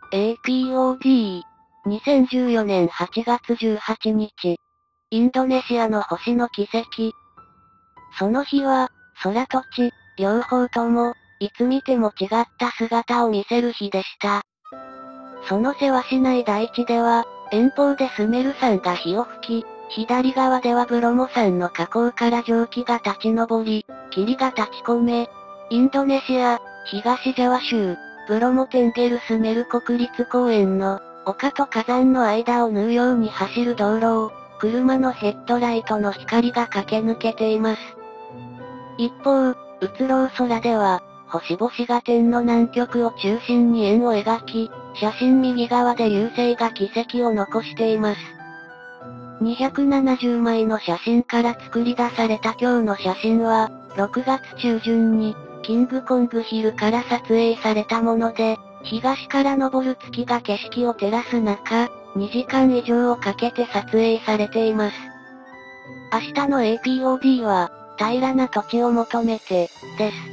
APOD。2014年8月18日。インドネシアの星の奇跡。その日は、空と地、両方とも、いつ見ても違った姿を見せる日でした。そのせわしない大地では、遠方でスメル山が火を吹き、左側ではブロモ山の火口から蒸気が立ち上り、霧が立ち込め、インドネシア、東ジャワ州、ブロモテンゲルスメル国立公園の、丘と火山の間を縫うように走る道路を、車のヘッドライトの光が駆け抜けています。一方、移ろう空では、星々が天の南極を中心に円を描き、写真右側で流星が軌跡を残しています。270枚の写真から作り出された今日の写真は、6月中旬に、キングコングヒルから撮影されたもので、東から昇る月が景色を照らす中、2時間以上をかけて撮影されています。明日の APOD は、平らな土地を求めて、です。